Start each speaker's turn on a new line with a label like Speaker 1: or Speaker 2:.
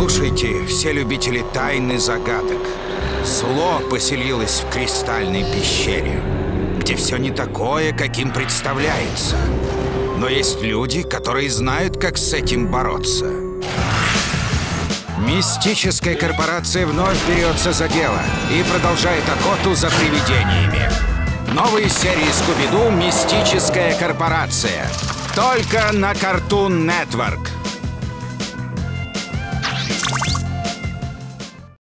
Speaker 1: Слушайте, все любители тайн и загадок. Зло поселилось в кристальной пещере, где все не такое, каким представляется. Но есть люди, которые знают, как с этим бороться. Мистическая корпорация вновь берется за дело и продолжает охоту за привидениями. Новые серии Скуби-Ду «Мистическая корпорация». Только на Cartoon Network.